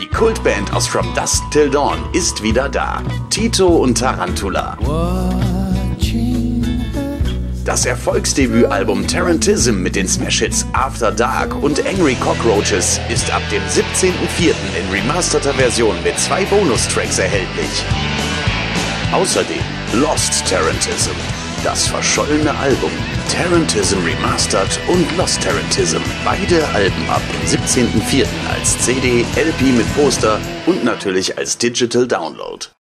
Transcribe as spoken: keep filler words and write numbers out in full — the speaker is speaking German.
Die Kultband aus From Dusk Till Dawn ist wieder da. Tito und Tarantula. Das Erfolgsdebütalbum Tarantism mit den Smash-Hits After Dark und Angry Cockroaches ist ab dem siebzehnten vierten in remasterter Version mit zwei Bonustracks erhältlich. Außerdem Lost Tarantism, das verschollene Album, Tarantism Remastered und Lost Tarantism, beide Alben ab dem siebzehnten vierten als C D, L P mit Poster und natürlich als Digital Download.